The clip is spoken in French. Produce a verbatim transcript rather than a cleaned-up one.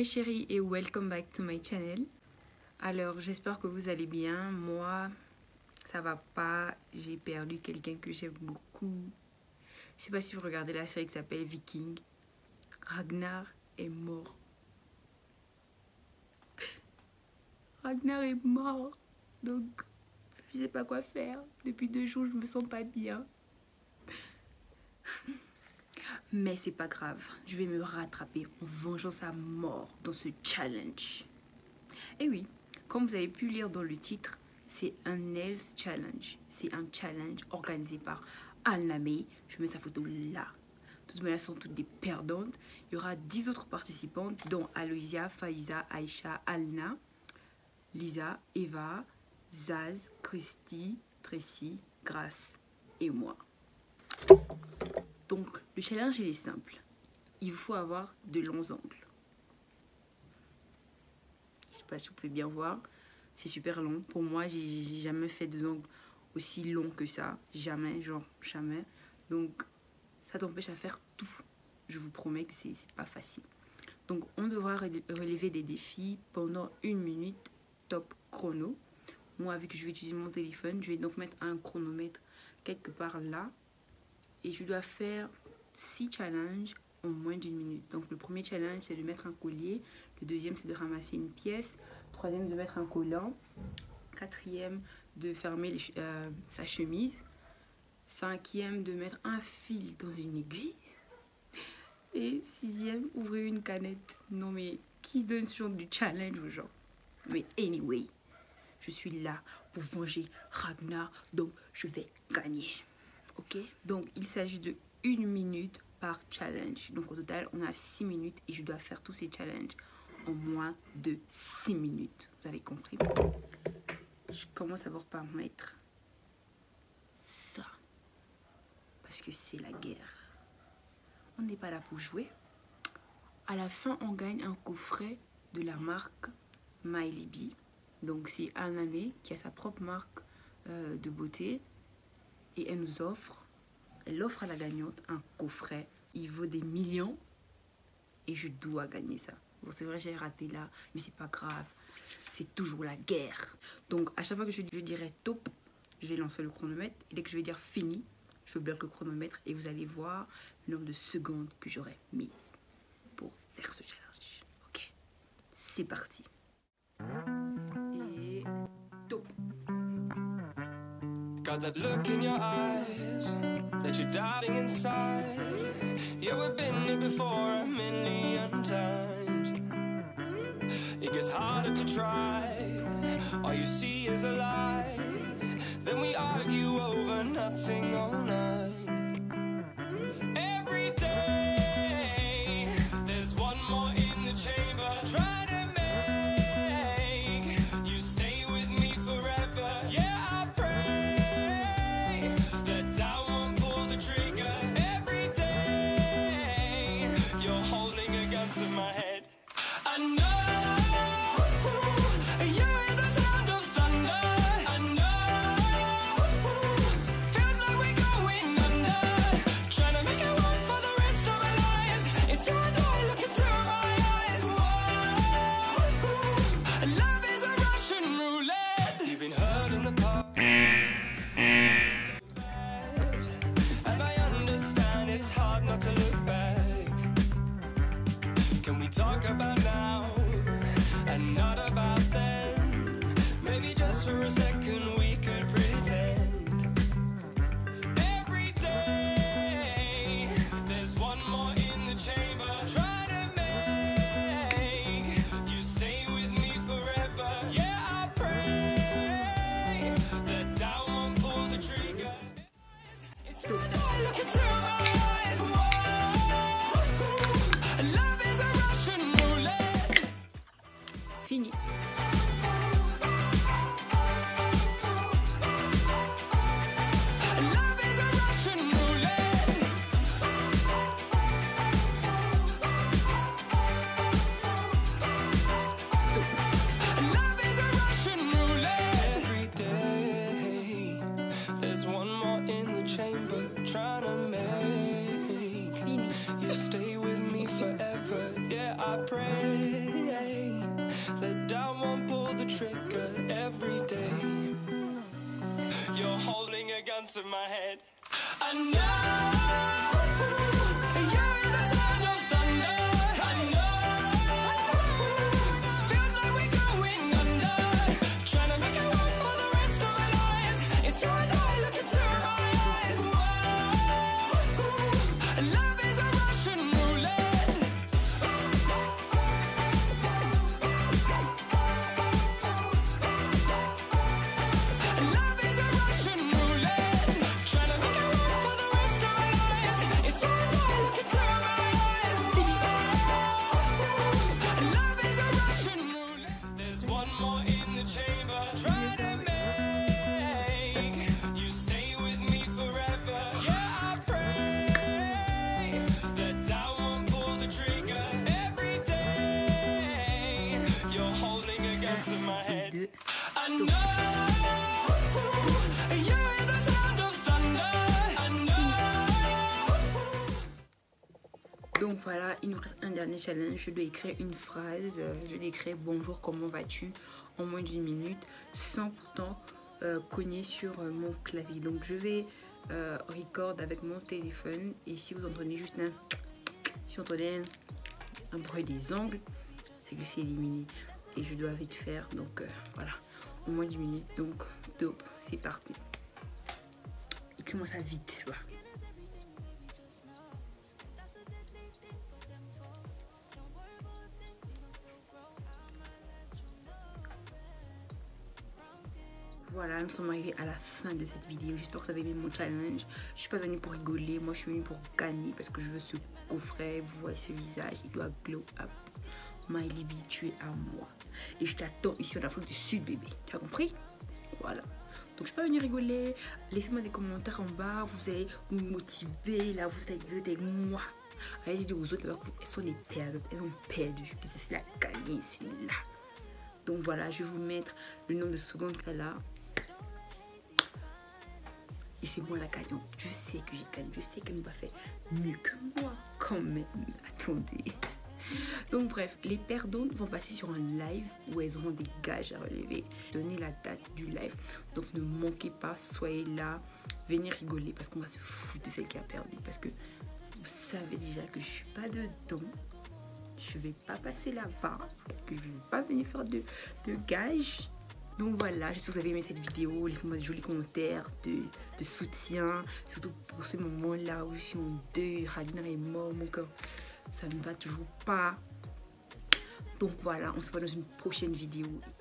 chéris et welcome back to my channel. Alors j'espère que vous allez bien. Moi ça va pas, j'ai perdu quelqu'un que j'aime beaucoup. Je sais pas si vous regardez la série qui s'appelle Viking. Ragnar est mort. Ragnar est mort. Donc je sais pas quoi faire. Depuis deux jours je me sens pas bien. Mais c'est pas grave, je vais me rattraper en vengeant sa mort dans ce challenge. Et oui, comme vous avez pu lire dans le titre, c'est un Nails Challenge. C'est un challenge organisé par Alnamé. Je mets sa photo là. De toute manière, elles sont toutes des perdantes. Il y aura dix autres participantes, dont Aloysia, Faiza, Aïcha, Alna, Lisa, Eva, Zaz, Christy, Tracy, Grace et moi. Donc, le challenge, il est simple. Il vous faut avoir de longs ongles. Je sais pas si vous pouvez bien voir. C'est super long. Pour moi, j'ai jamais fait de ongles aussi longs que ça. Jamais, genre, jamais. Donc, ça t'empêche à faire tout. Je vous promets que c'est pas facile. Donc, on devra relever des défis pendant une minute top chrono. Moi, vu que je vais utiliser mon téléphone, je vais donc mettre un chronomètre quelque part là. Et je dois faire six challenges en moins d'une minute. Donc le premier challenge, c'est de mettre un collier. Le deuxième, c'est de ramasser une pièce. Troisième, de mettre un collant. Quatrième, de fermer les, euh, sa chemise. Cinquième, de mettre un fil dans une aiguille. Et sixième, ouvrir une canette. Non mais, qui donne ce genre du challenge aux gens? Mais anyway, je suis là pour venger Ragnar, donc je vais gagner. Ok, donc il s'agit de une minute par challenge. Donc au total, on a six minutes et je dois faire tous ces challenges en moins de six minutes. Vous avez compris? Je commence d'abord par mettre ça. Parce que c'est la guerre. On n'est pas là pour jouer. À la fin, on gagne un coffret de la marque MyLibby. Donc c'est Alnamé qui a sa propre marque euh, de beauté. Et elle nous offre, elle offre à la gagnante un coffret. Il vaut des millions et je dois gagner ça. Bon, c'est vrai, j'ai raté là, mais c'est pas grave. C'est toujours la guerre. Donc, à chaque fois que je, je dirai top, je vais lancer le chronomètre. Et dès que je vais dire fini, je bloque le chronomètre et vous allez voir le nombre de secondes que j'aurai mises pour faire ce challenge. Ok, c'est parti. Et top. Got that look in your eyes that you're diving inside. Yeah, we've been here before a million times. It gets harder to try. All you see is a lie. Then we argue over nothing all night. Every day there's one more in the chamber. Try to make you stay with me forever. Yeah, I pray that I won't pull the trigger. Every day you're holding a gun to my head. I know you hear the sound of thunder. I know feels like we're going under. Trying to make it work for the rest of our lives. It's you and I, look into my eyes. Whoa. Love is a Russian roulette. You've been hurt in the past. And I understand it's hard not to look back. Can we talk about now and not about then? Maybe just for a second we could pretend. Every day there's one more in the chamber. Try to make you stay with me forever. Yeah, I pray that I won't pull the trigger. It's too hard, look into my eyes. Whoa. Love is a Russian roulette. Fini. Love is a Russian roulette. Love is a Russian roulette. Every day there's one more in the chamber. Trying to make Fini. you stay with me forever. Yeah, I pray gun to my head. I know you're the sound of thunder. I know feels like we're going under. Trying to make it work for the rest of our lives. It's do or die, look into my eyes. Whoa, love is a Russian roulette. Love is a Russian roulette. Trying to make it work for the rest of our lives. It's do or die, look into my eyes. Love is a Russian roulette. There's one more in the chamber. Try to make you stay with me forever. Yeah, I pray that I won't pull the trigger every day. You're holding a gun to my head. Deux. I know you're the sound of thunder. I know. Donc voilà, il nous reste un dernier challenge. Je dois écrire une phrase. euh, Je dois écrire bonjour, comment vas-tu en moins d'une minute sans pourtant euh, cogner sur euh, mon clavier. Donc je vais euh, record avec mon téléphone et si vous entendez juste un, si vous entendez un, un bruit des ongles, c'est que c'est éliminé et je dois vite faire. Donc euh, voilà, en moins d'une minute. Donc top, c'est parti. Écris-moi ça vite. Voilà. Voilà, nous sommes arrivés à la fin de cette vidéo. J'espère que vous avez aimé mon challenge. Je suis pas venue pour rigoler, moi je suis venue pour gagner parce que je veux ce coffret. Vous voyez ce visage, il doit glow up. My Libby, tu es à moi. Et je t'attends ici en Afrique du Sud, bébé. Tu as compris? Voilà. Donc je suis pas venue rigoler. Laissez-moi des commentaires en bas. Vous allez nous motiver. Là, vous êtes, vous êtes avec moi. Allez-y dire aux autres, là, elles sont des perdues. Elles ont perdu. C'est la gagnée ici, là. Donc voilà, je vais vous mettre le nombre de secondes qu'elle a. Et c'est moi la gagnante. Je sais que j'ai gagné. Je sais qu'elle nous va faire mieux que moi. Quand même. Attendez. Donc bref, les perdantes vont passer sur un live où elles auront des gages à relever. Donnez la date du live. Donc ne manquez pas. Soyez là. Venez rigoler parce qu'on va se foutre de celle qui a perdu. Parce que vous savez déjà que je suis pas dedans. Je vais pas passer là-bas. Parce que je vais pas venir faire de, de gages. Donc voilà, j'espère que vous avez aimé cette vidéo. Laissez-moi des jolis commentaires de, de soutien. Surtout pour ce moment-là où je suis en deuil. Ragnar est mort, mon cœur, ça ne va toujours pas. Donc voilà, on se voit dans une prochaine vidéo.